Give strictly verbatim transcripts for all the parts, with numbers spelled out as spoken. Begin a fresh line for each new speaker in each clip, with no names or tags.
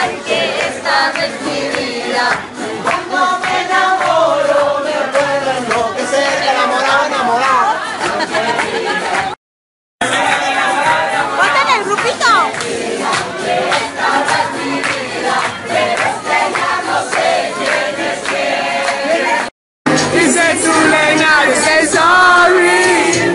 ay, que esta es mi vida. Cuando me enamoro, me puedo enloquecer, enamorado, enamorado.
¡Ponte en el grupito!
Dice Zulena, dice sorry.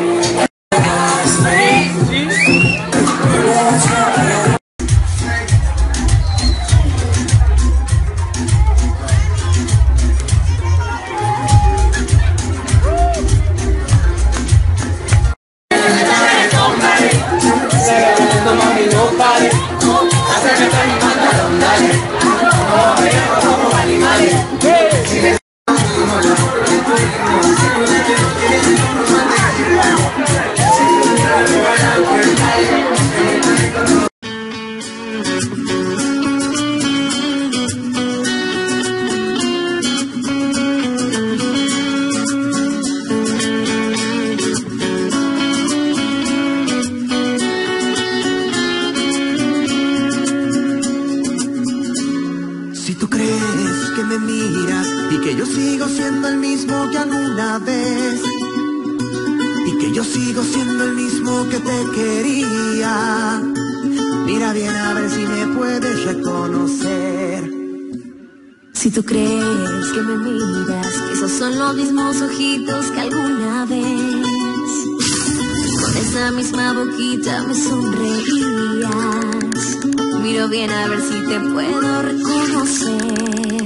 Si tú crees que me miras y que yo sigo siendo el mismo que alguna vez, y que yo sigo siendo el mismo que te quería, mira bien a ver si me puedes reconocer.
Si tú crees que me miras, que esos son los mismos ojitos que alguna vez con esa misma boquita me sonreías, miro bien a ver si te puedo reconocer.